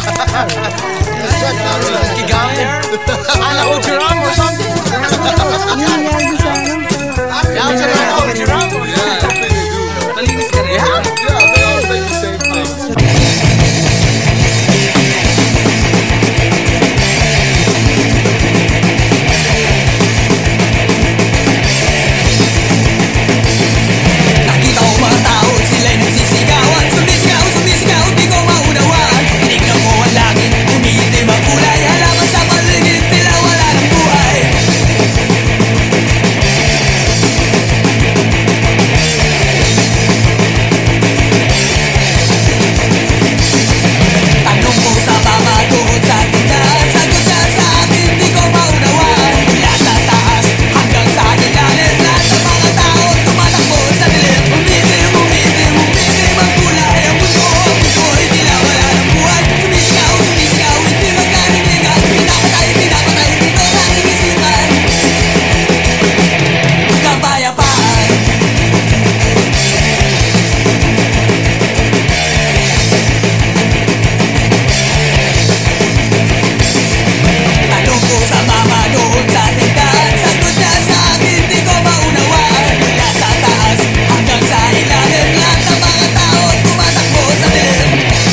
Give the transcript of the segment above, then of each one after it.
Kigamit? Anak ko Jerome or something? Yeah, Jerome. Yeah, I think they do. Malinis ka rin. Yeah, they all say the same thing. Nakita ko mga tao, sila'y nagsisigawan. Sumisigaw, di ko maunawaan. Tinignan mo ang langit, umiitim ang kulay. Halaman sa paligid, tila wala ng buhay. Tanong ko sa mama doon sa tindahan, sagot niya sa akin, di ko maunawaan. Mula sa taas hanggang sa ilalim, lahat ng mga tao tumatakbo sa dilim. Umiitim ang kulay. Ang mundo ay tila wala ng buhay. Sumisigaw, hindi magkarinig. Pinapatay dito sa aking isipan. Kapayapaan. Tanong ko sa mama doon sa tindahan, sagot niya sa akin, di ko maunawaan. Mula sa taas hanggang sa ilalim, lahat ng mga tao tumatakbo sa dilim.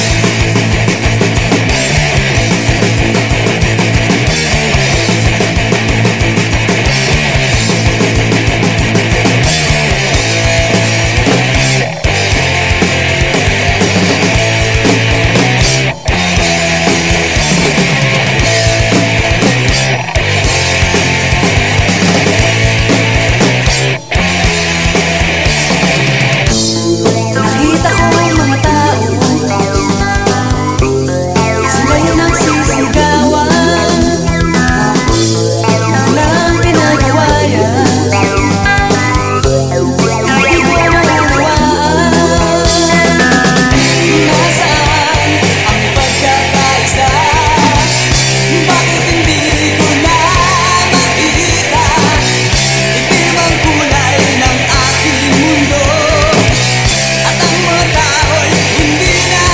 Nakita ko ang mga tao, sila yung nagsisigawan. Walang pinagawa yan, hindi ko maunawaan. Nasaan ang pagkakaisa? Bakit hindi ko na makita? Itim ang kulay ng aking mundo, at ang mga tao'y hindi na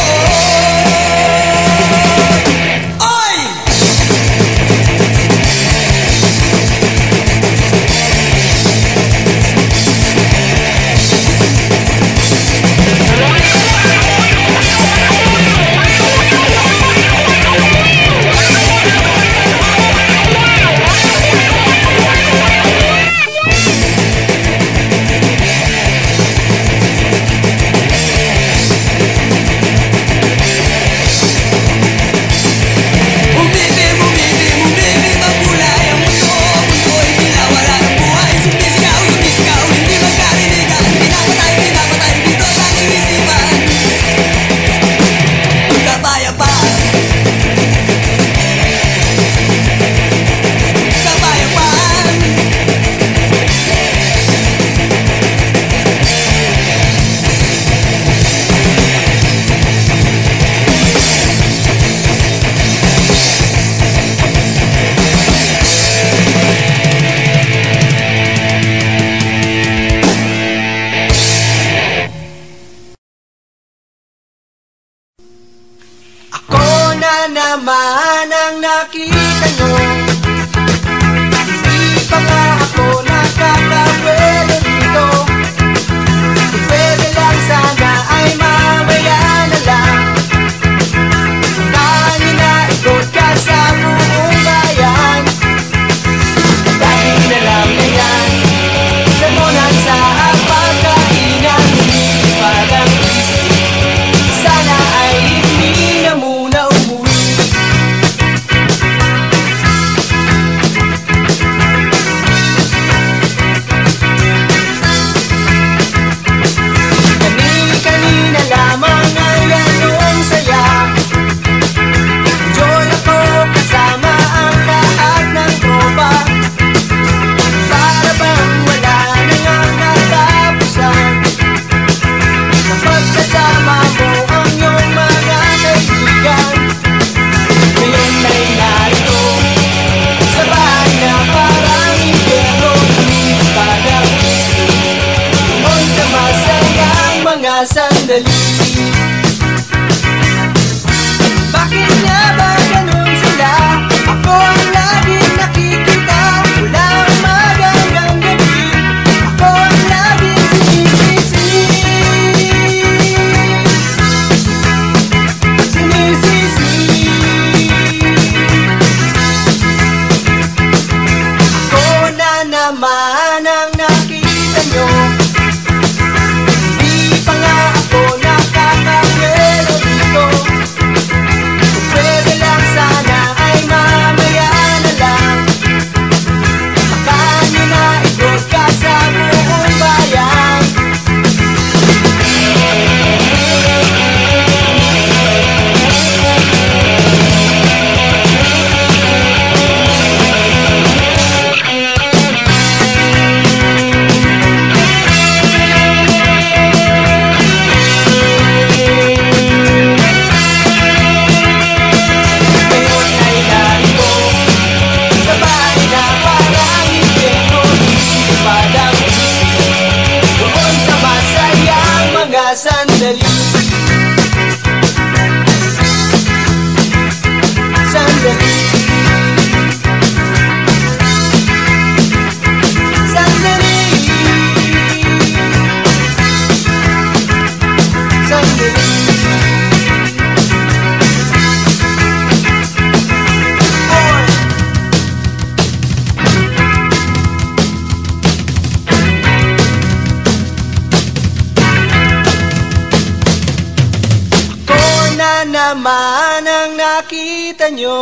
naroon. Oy! Umiitim ang kulay. Ang mundo ay tila wala ng buhay. Sumisigaw, hindi magkarinigan. Pinapatay dito sa aking isipan. Kapayapaan. Kapayapaan. Ako na naman ang nakita nyo. Hindi pa nga ako nakakapwede dito. Kung pwede lang sana ay mamaya na lang. Tangin na ikot ka sa buong bayan. Dahil na lang na yan, samunan sa pagkainan. Hindi parang isip, sana ay hindi na muna umuwi. naman ang nakita nyo?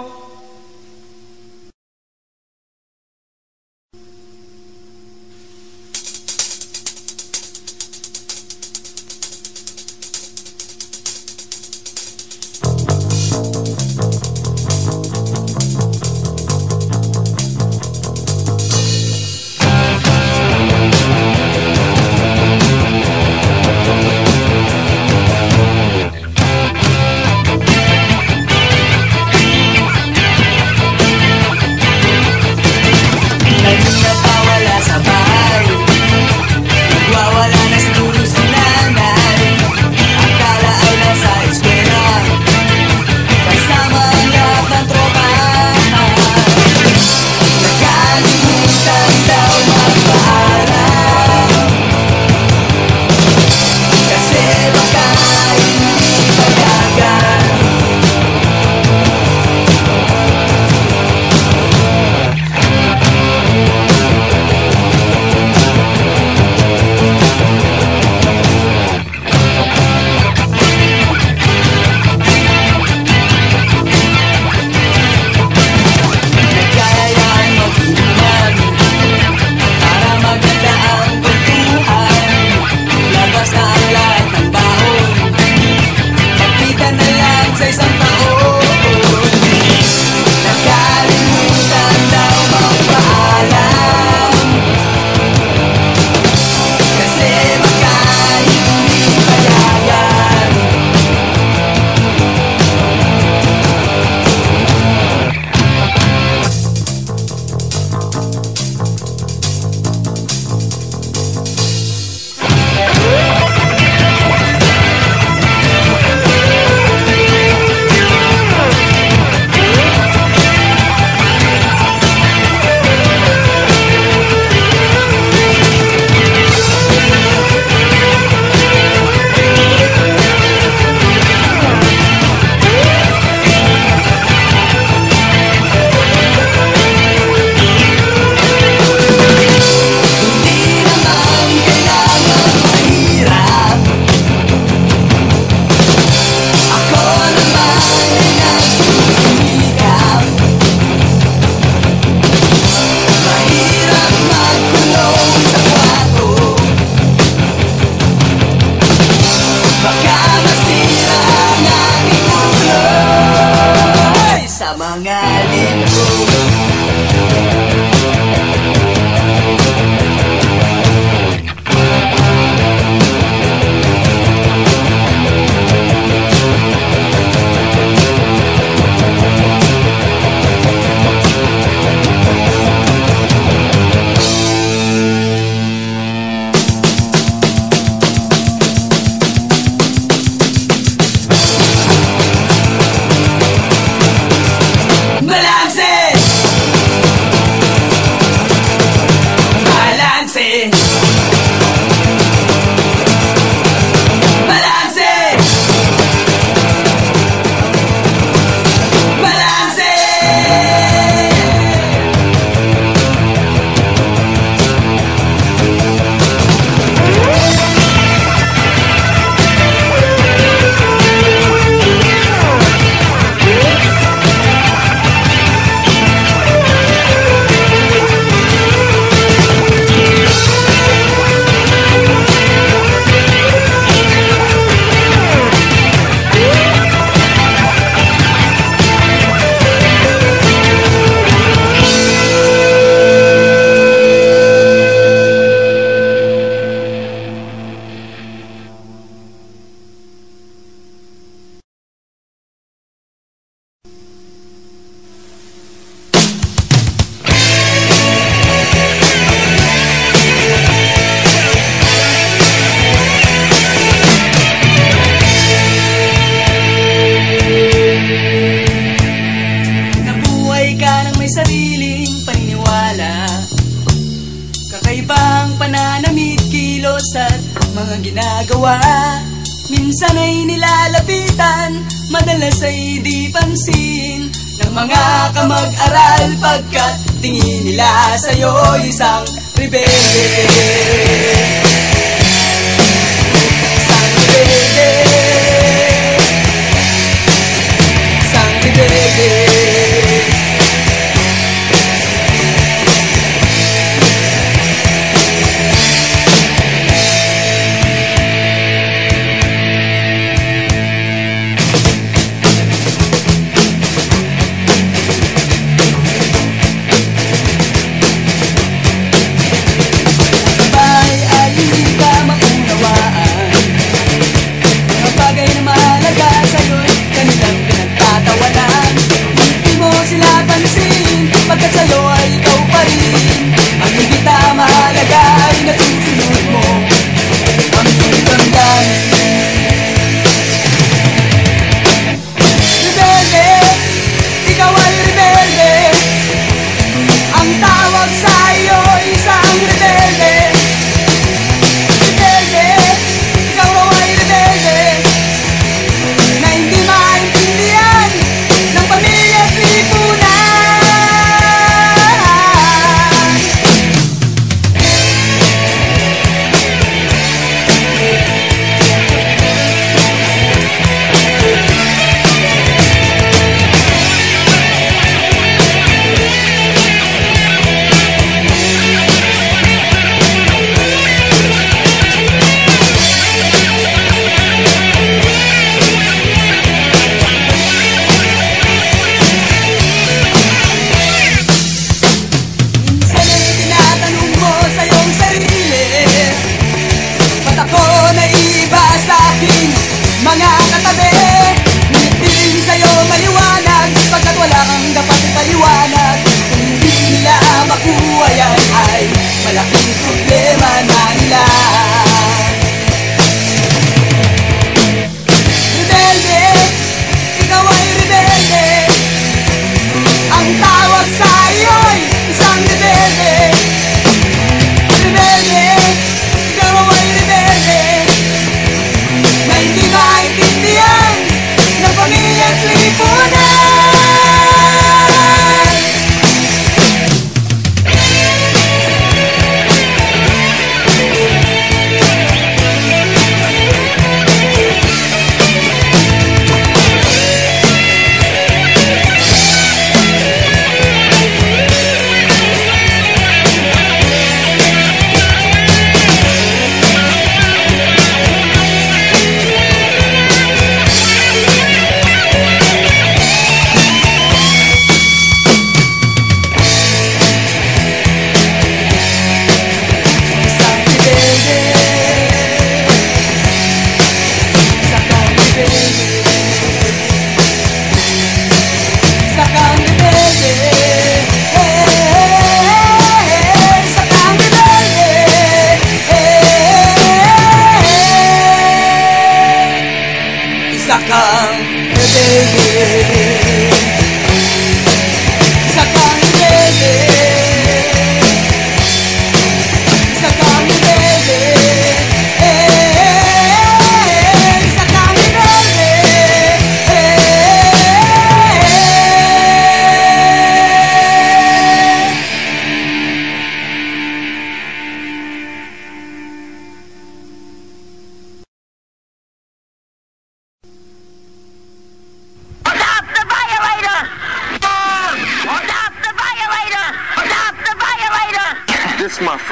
mga ginagawa. Minsan ay nilalapitan, madalas ay di pansin ng mga kamag-aral, pagkat tingin nila sa'yo isang rebelde. Isang rebelde.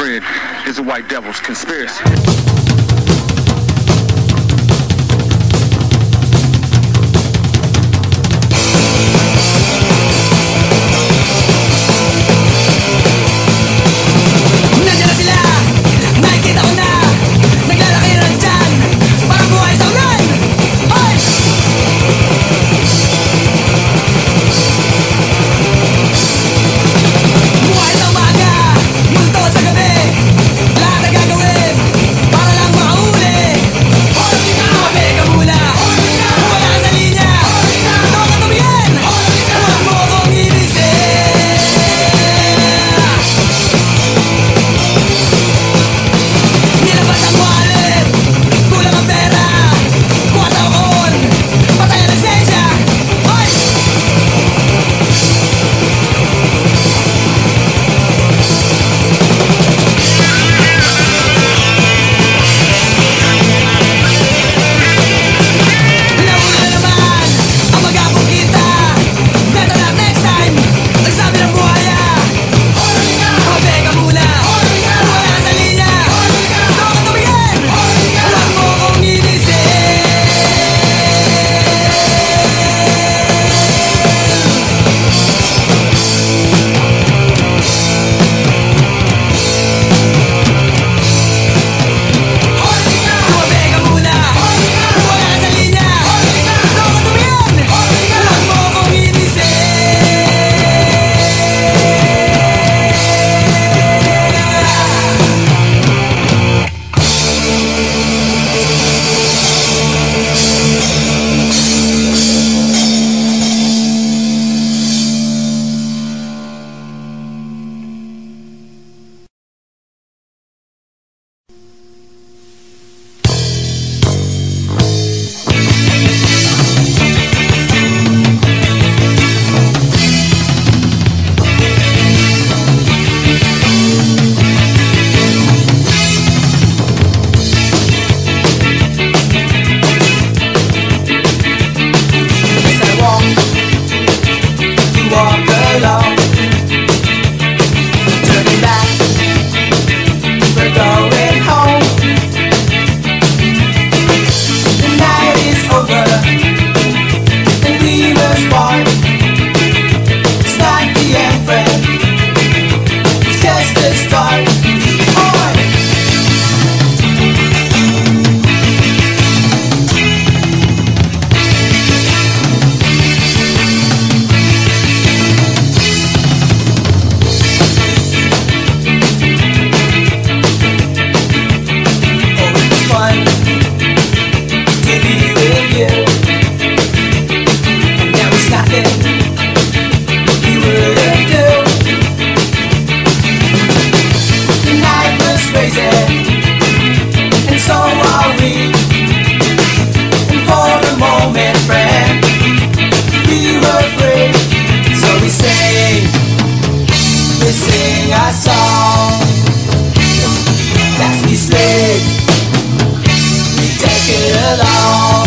spread is a white devil's conspiracy. Nandiyan na sila, nakikita ko na, naglalaki rin dyan, parang buhay sa ulan. Hoy! Buhay sa umaga, multo sa gabi, lahat na gagawin para lang makahuli. Tumabi ka muna, wala sa linya, ito ka tumingin, huwag mo kong ibigin. Nilabas ang wallet, kulang ang pera, kuha taon, patay ang lisensya. Hoy! Nauna na naman ang mag-apong kita, better not next time, ang sabi ng buhaya. Tumabi ka muna, wala sa linya, ito ka tumingin, huwag mo kong ibigin. Tumabi ka muna, wala sa linya, ito ka tumingin, huwag mo kong ibigin. As I walk, you walk along, turning back, we're going home. The night is over, and we must part. It's not the end, friend, it's just the start. On! Always fun to be with you, and there was nothing we wouldn't do. The night was crazy, and so are we. And for a moment, friend, we were free. So we sing our song. As we slid, we take it along.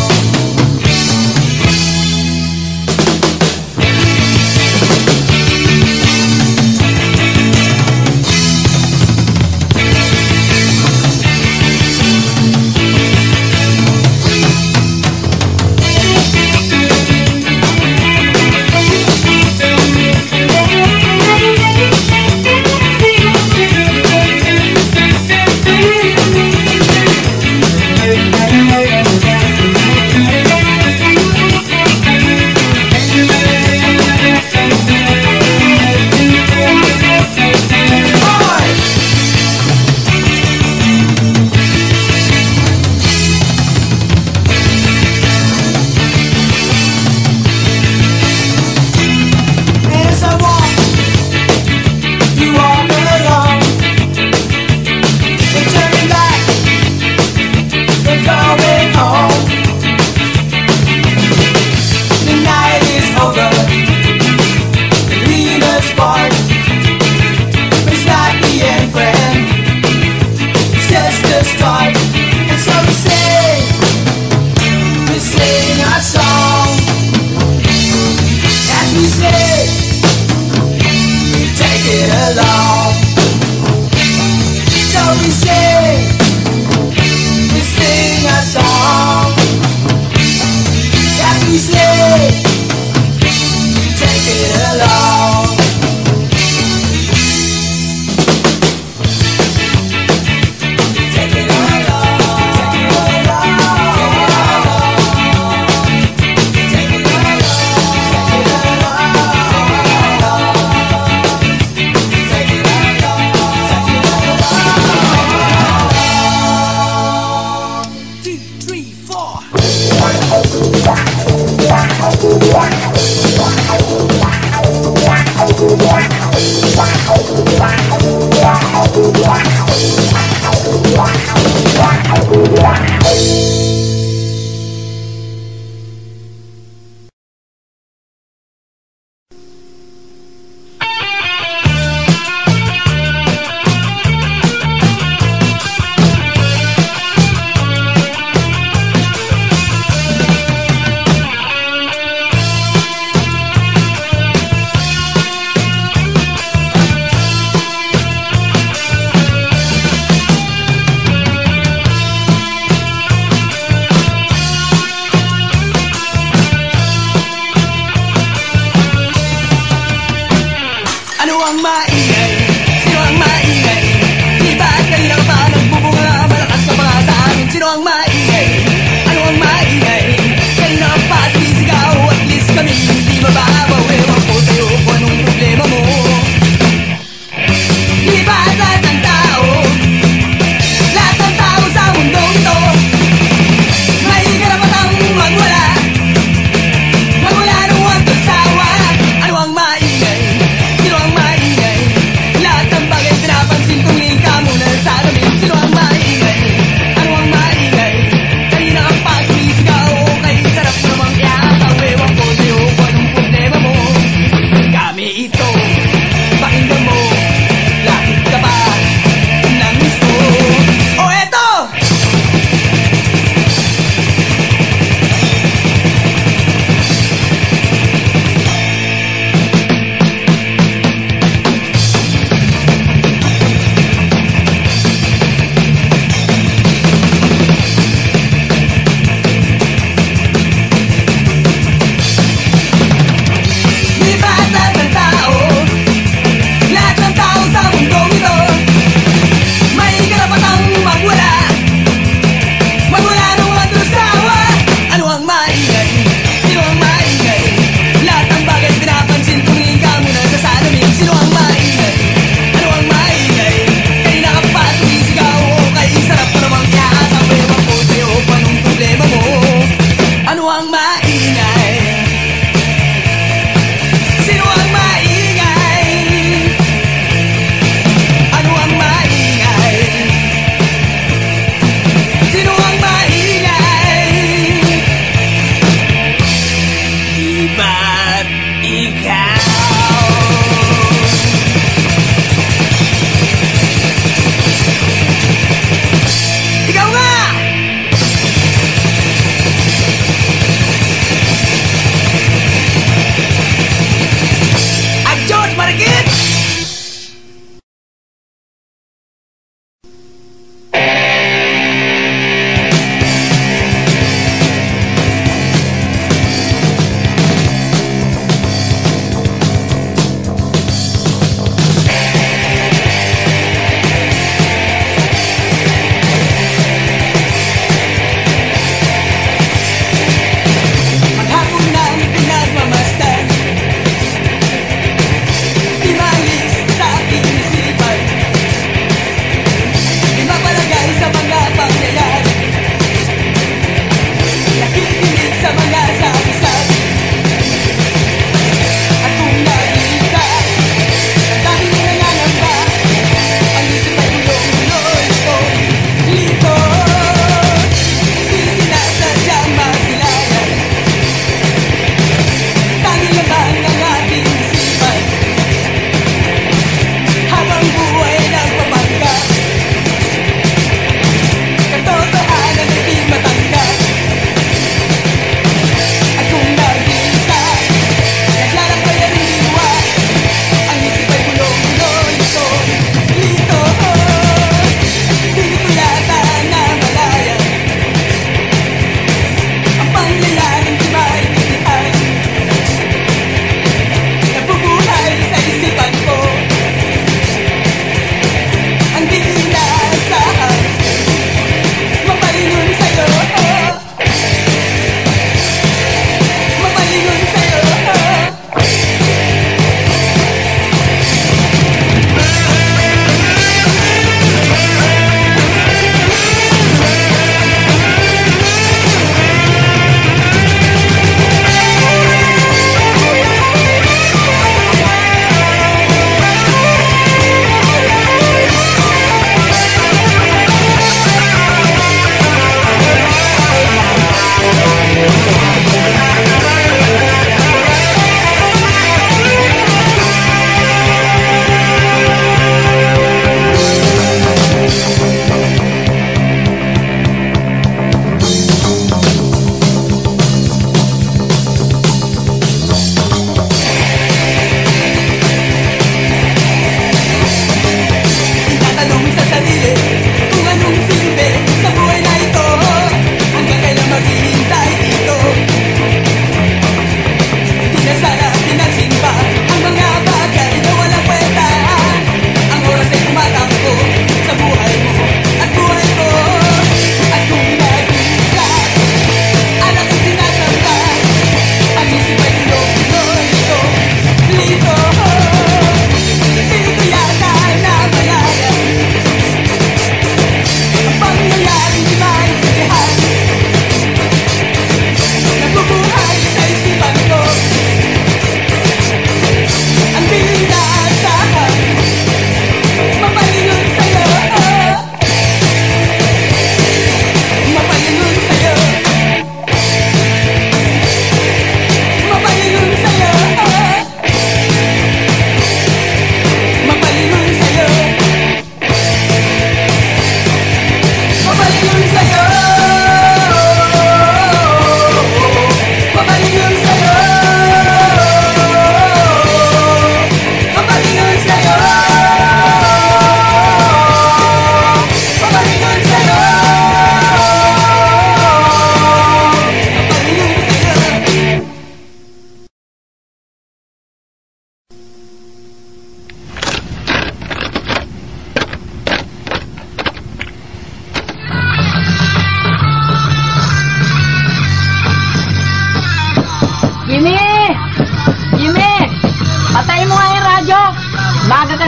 ang maingay? Sino ang maingay? Di ba't kanina ka pa nagbubunga? Malakas ka pa nga sa akin. Sino ang maingay? Ano ang maingay? Kanina pa sisigaw, at least kami hindi mababaw. Ewan ko sa'yo kung anong problema mo. Di ba lahat ng tao, lahat ng tao sa mundong ito, may karapatang magwala, magwala ng walang sawa. Ano ang maingay? Sino ang maingay?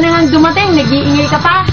na nga dumating, nag-iingay ka pa.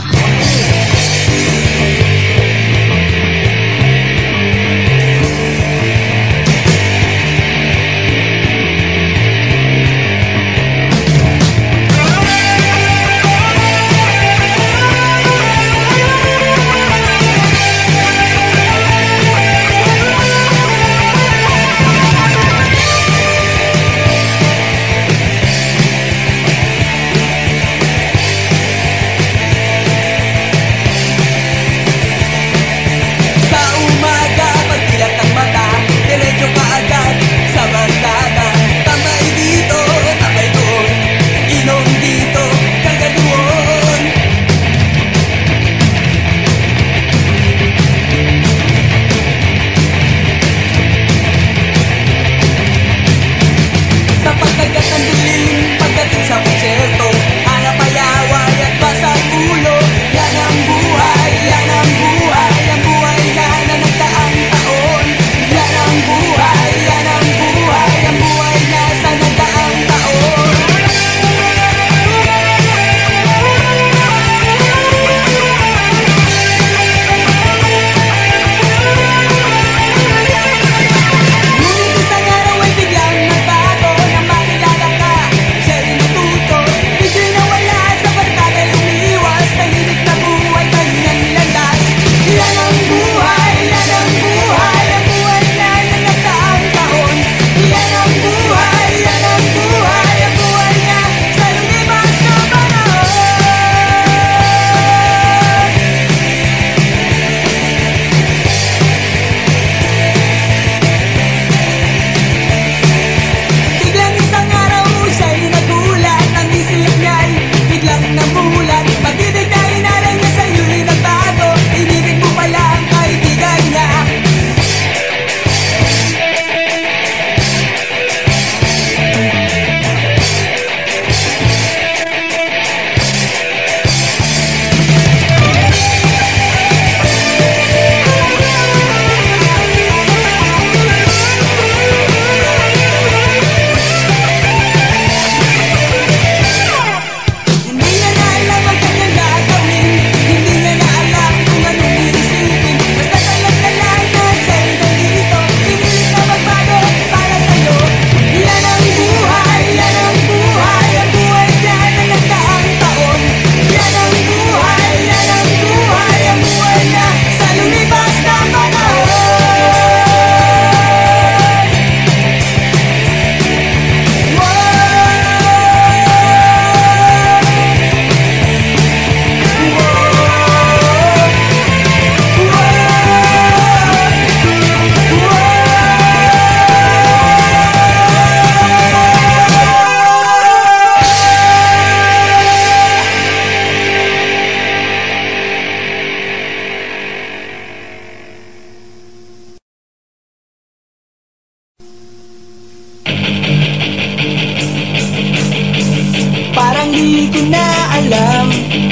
Di ko na alam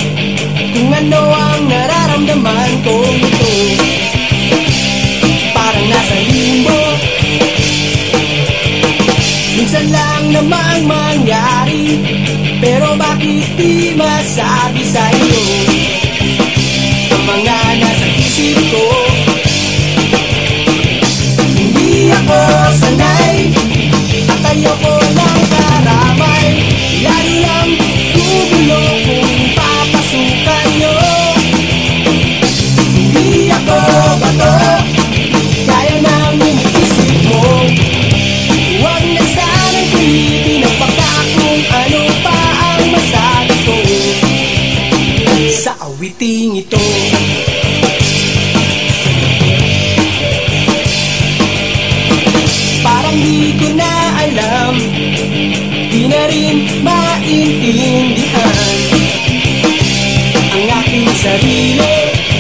kung ano ang nararamdaman ko ito. Parang nasa limbo, minsan lang namang mangyari, pero bakit di masabi sa'yo ang mga nasa isip ko? Hindi ako sanay at ayoko ng karamay, lalo lang gugulo kung papasukan nyo. Hindi ako bato, kaya nang isip mo. Huwag na sanang pilitin ang baka kung ano pa ang masabi ko sa awiting ito. Parang di ko na alam, di na rin maintindihan ang aking sarili.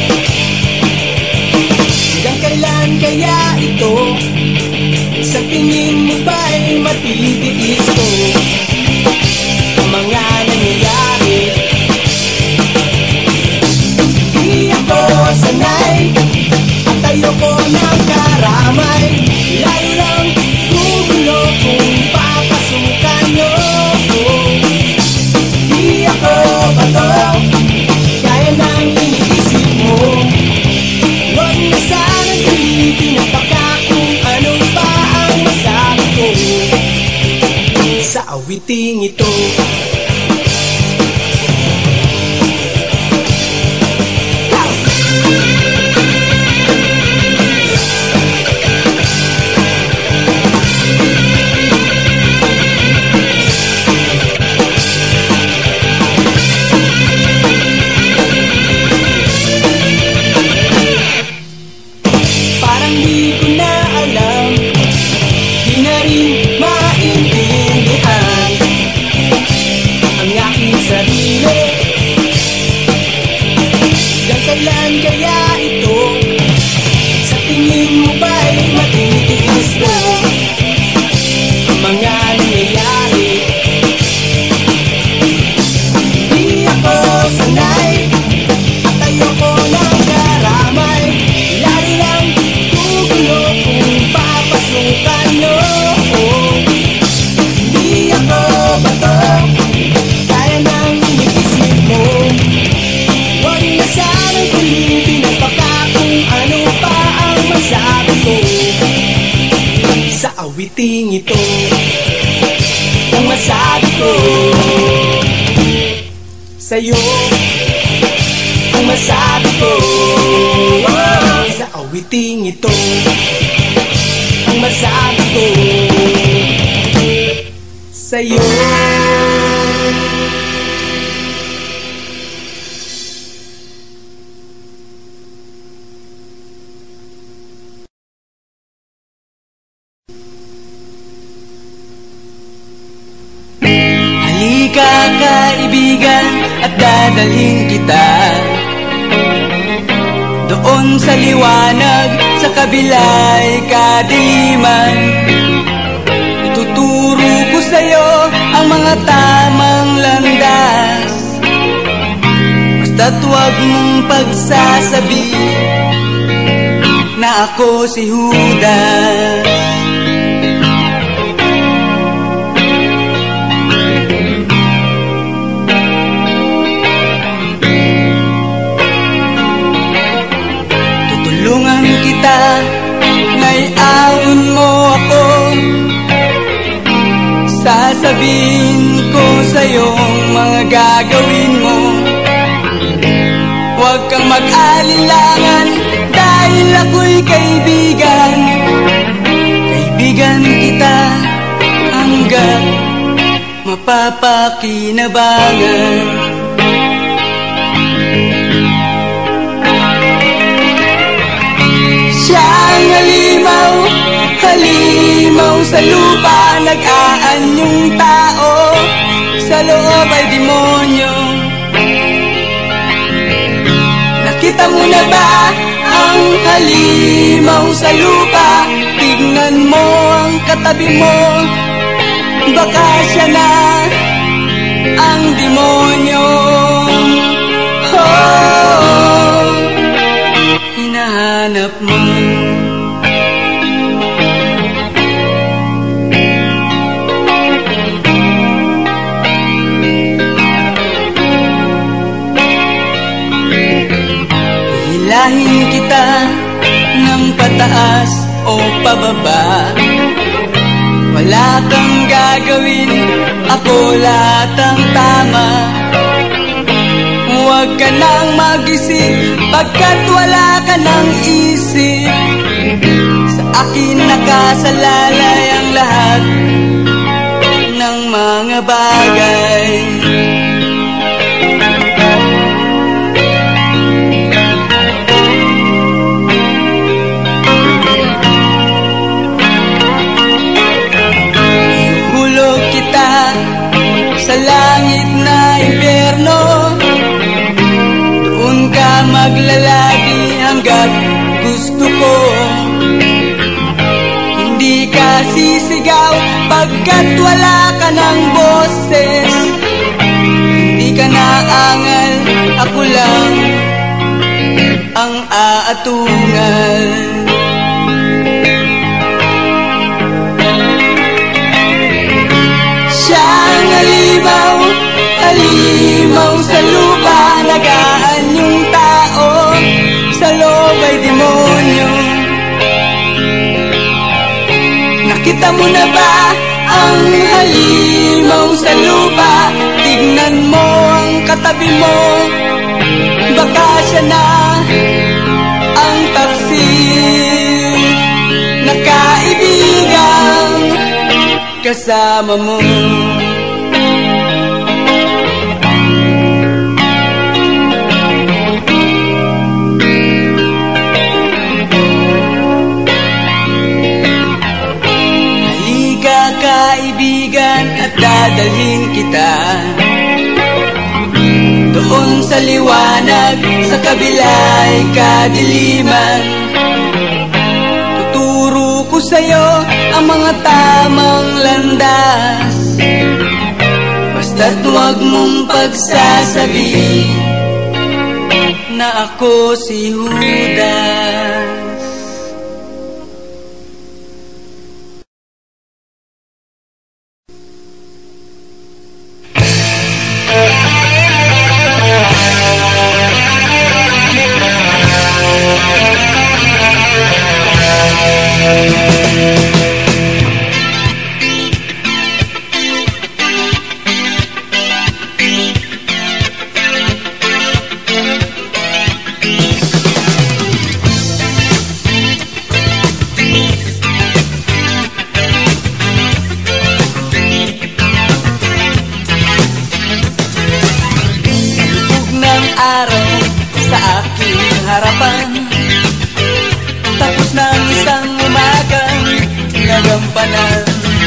Hanggang kailan kaya ito? Sa tingin mo ba'y matitiis ko ang mga nangyayari? Di ako sanay at ayoko ng karamay, lalo lang gugulo kung papasukan nyo. Di ako awiting ito. Parang di ko na alam, di na rin maintindihan ang aking sarili. Hanggang kailan kaya ito? Sa tingin mo ba'y matitiis mo ang mga nangyayari? Di ako sanay at ayoko ng karamay. Lari lang gugulo kung papasukan mo. Di ako bato, kaya nang iniisip mo. Huwag na sanang pilitin ang baka kung ano pa ang masabi ko sa awiting ito. Ang masabi ko sa'yo, ang masabi ko sa awiting ito. Ang masabi ko sa'yo. Halika kaibigan at dadalhin kita doon sa liwanag, sa kabila'y kadiliman. Ituturo ko sa'yo ang mga tamang landas. Basta't huwag mong pagsasabi na ako si Judas. Tutulungan kita, naiaon mo ako. Sasabihin ko sa'yo mga gagawin mo. Huwag kang mag-alinlangan dahil ako'y kaibigan. Kaibigan kita hanggang mapapakinabangan. Siyang halimaw, halimaw sa lupa, nag-aanyong tao, sa loob ay demonyo. Nakita mo na ba ang halimaw sa lupa? Tignan mo ang katabi mo, baka siya na ang demonyo. Oh, hinahanap mo. Hilahin kita ng pataas o pababa. Wala kang gagawin, ako lahat ang tama. Huwag ka nang mag-isip, pagkat wala ka nang isip. Sa akin nakasalalay ang lahat ng mga bagay. Ihulog kita sa langit na impyerno. Doon ka maglalagi hanggat gusto ko. Hindi ka sisigaw pagkat wala ka ng boses. Hindi ka naangal, ako lang ang aatungal. Siyang halimaw, halimaw sa lupa, nag-aanyong tao, sa loob ay demonyo. Nakita mo na ba ang halimaw sa lupa. Tignan mo ang katabi mo, baka siya na ang taksil na kaibigang kasama mo. Kaibigan, at dadalhin kita doon sa liwanag, sa kabila'y kadiliman. Tuturo ko sa'yo ang mga tamang landas, basta't huwag mong pagsasabi na ako si Judas. Tapos ng isang umagang nagampanan,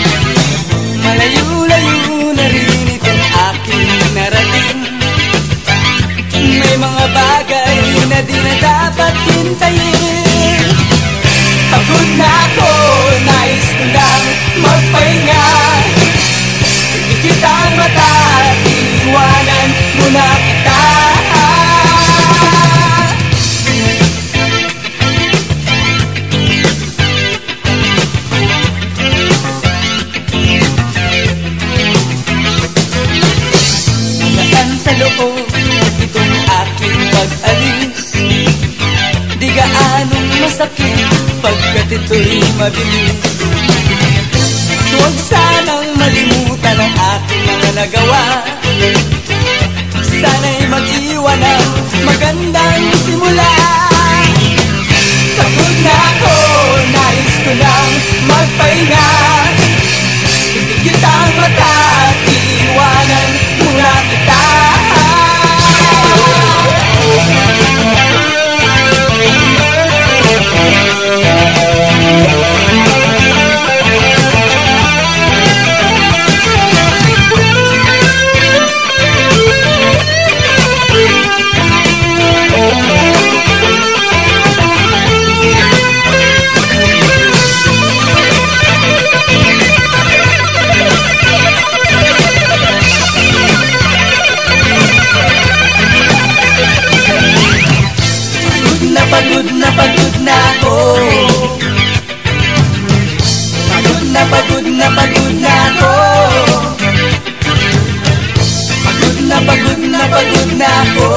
malayo-layo na rin itong aking narating. May mga bagay na di na dapat hintayin. Pagod na ako, nais ko lang magpahinga. Hindi kitang mata at iiwanan mo na kita. Sa loob itong aking pag-alis, di gaanong masakit pagkat ito'y mabilis. Huwag sanang malimutan ang aking mga nagawa, sana'y mag-iwan ng magandang simula. Pagod na ako, nais ko lang magpahinga. Hindi kitang mata at iiwanan muna kita. Pagod na ako. Pagod na ako. Pagod na ako. Pagod na ako. Pagod na ako.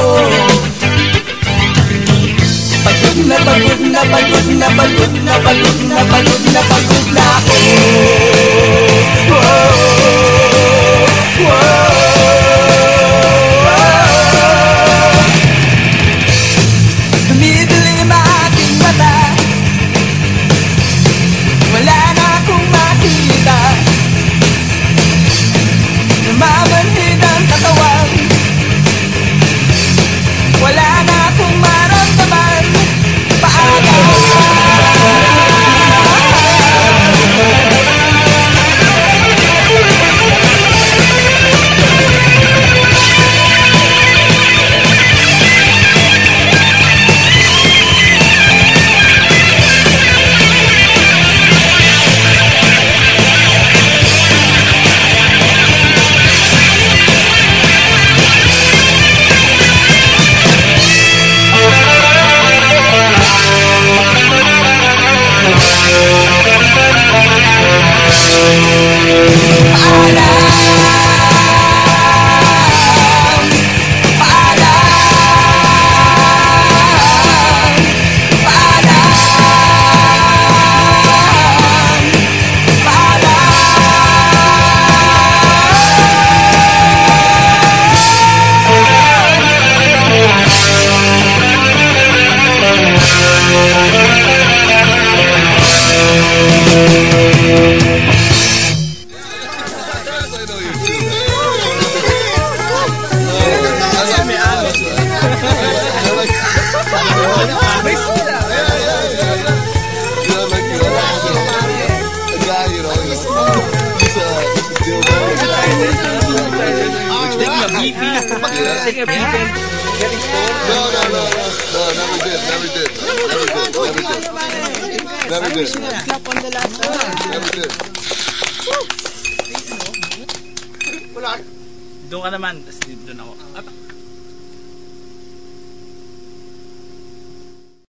Dumidilim aking mata, wala na akong makita. Namamanhid ang katawan, wala na akong maramdaman. Paalam. Taking a beeping. Getting stoned. No, never did. Doon ka naman, tapos doon ako.